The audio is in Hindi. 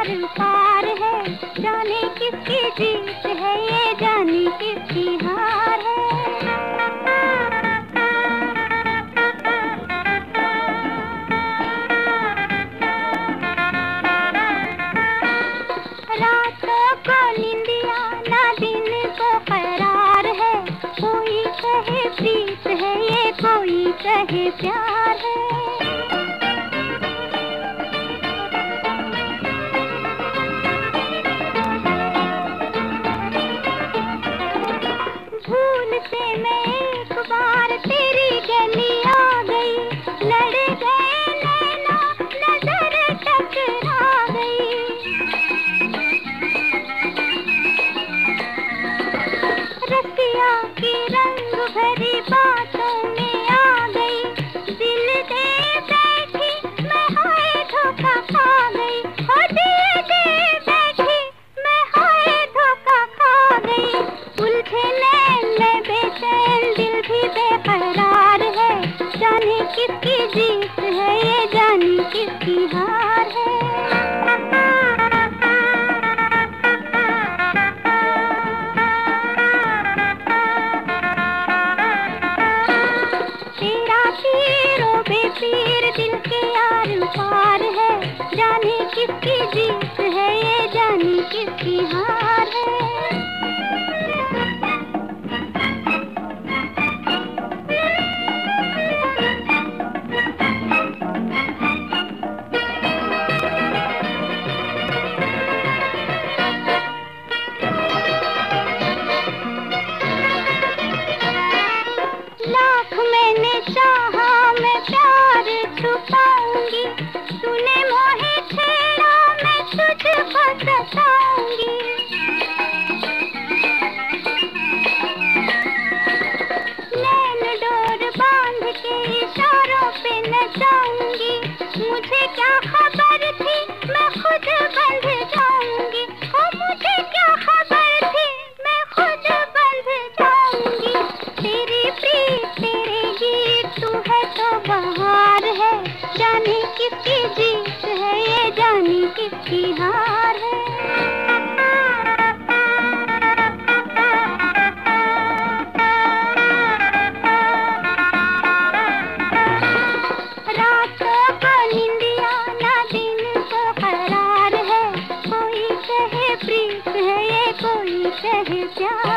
आर पार है, जाने किसकी जीत है, ये जाने किसकी हार है। रातों को निंदिया ना दिन को करार है, कोई कहे प्रीत है, ये कोई कहे प्यार है। भूल से मैं एक बार तेरी गली आ गई, लड़ गए नैना नजर टकरा गई। रसिया की रंग भरी बातों में आ गई, दिल दे बैठी मैं हाय धोखा खा गई। ओ दिल दे बैठी मैं हाय धोखा खा गई। उलझे नैन में बेचैन दिल भी बेकरार है, जाने किसकी जीत है, ये जाने किसकी हार है। तेरा पीरो बेपीर दिल के आर पार है, जाने किसकी जीत है, ये जाने किसकी हार है। लाख मैंने चाहा मैं प्यार छुपाऊंगी, तूने मोहे छेड़ा मैं तुझको सताऊंगी। नैन डोर बांध के इशारों पे नचाऊंगी, मुझे क्या खबर थी मैं खुद बंध जाऊंगी। ओ मुझे क्या खबर थी मैं खुद बंध जाऊंगी। तेरी प्रीत तेरे गीत तू है तो बहार है, जाने किसकी जीत है, ये जाने किसकी हार है। रातों को निंदिया ना दिन को करार है, कोई कहे प्रीत है, ये कोई कहे प्यार।